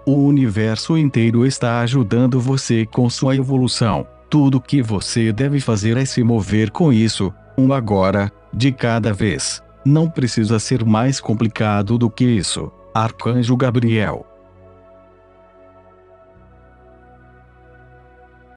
O universo inteiro está ajudando você com sua evolução. Tudo que você deve fazer é se mover com isso, agora, de cada vez. Não precisa ser mais complicado do que isso. Arcanjo Gabriel.